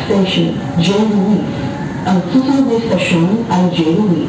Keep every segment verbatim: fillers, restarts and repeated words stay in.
station, J. Louis. Ang susunod na estasyon ay J. Louis.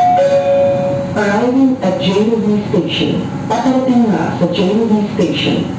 Arriving at J. Louis Station. Paparating na sa J. Louis Station.